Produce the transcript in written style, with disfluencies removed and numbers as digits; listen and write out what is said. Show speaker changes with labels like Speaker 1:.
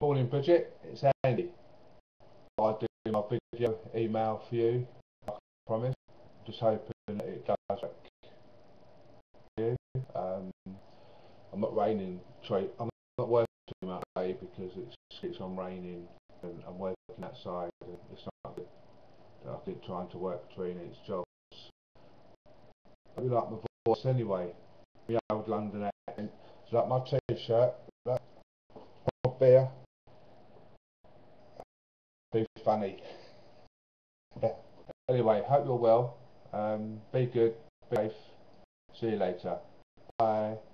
Speaker 1: Morning, Bridget. It's Andy. I do my video email for you. I promise. Just hoping that it does work for you. I'm not I'm not working too much today because it's on raining and I'm working outside. And it's not good. I think trying to work between its jobs. I like my voice anyway. My old London accent. It's like my t-shirt. Like my beer. Be funny. Anyway, hope you're well. Be good, be safe. See you later. Bye.